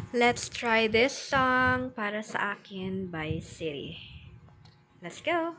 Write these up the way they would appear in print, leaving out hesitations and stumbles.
Let's try this song Para Sa Akin by Siri. Let's go!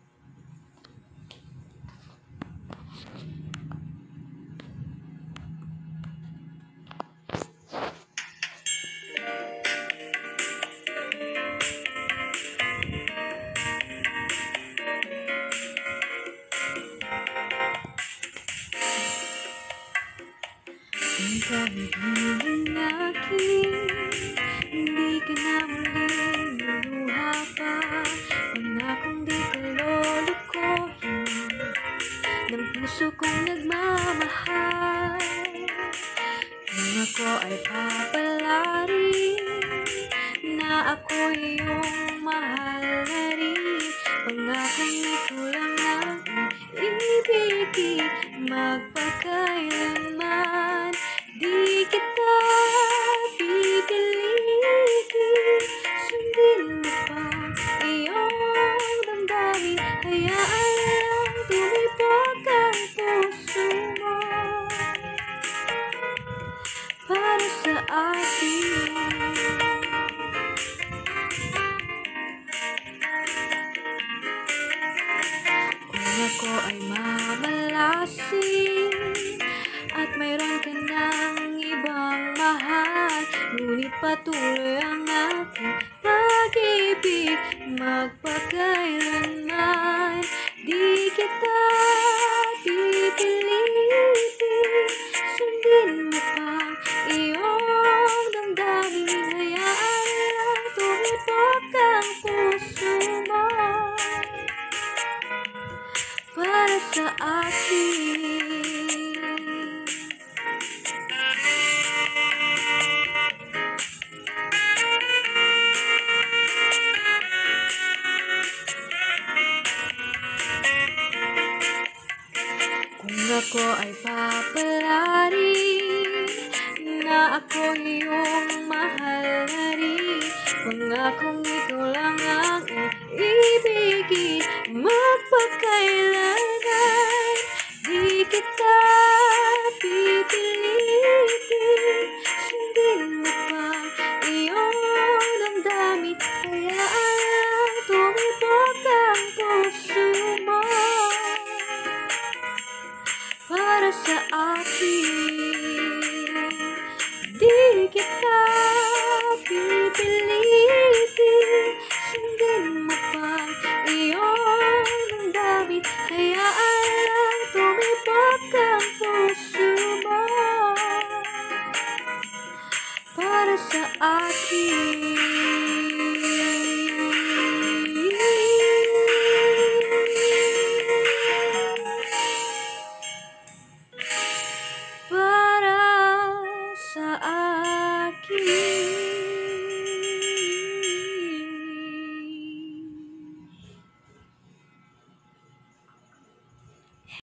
Ang kabigilin aking hindi ka na muling luluha pa. Pangakong di ka lulukohin ng puso kong nagmamahal. Kung ako ay papalarin na ako iyong mahal na rin. Pangakong ikaw lang ang iibigin magpakailanman. Di kita pipilitin, sundin mo pa iyong damdamin. Hayaan lang tumibok ang puso mo para sa akin. Kung ako ay mamalasin at mayroon ka ng ibang mahal, ngunit patuloy ang aking pag-ibig magpakailanman. Di kita pipilitin, sundin mo pa iyong damdamin. Hayaan lang tumibok ang puso mo para sa akin. Kung ako ay papalarin na ako iyong mahal na rin. Pangakong ikaw lang ang iibigin magpakailanman. Di kita pipilitin, sundin mo pa iyong damdamin. Hayaan lang tumibok ang puso mo para sa akin. Di kita pipilitin, sundin mo pa iyong damdamin. Hayaan lang tumibok ang puso mo para sa akin.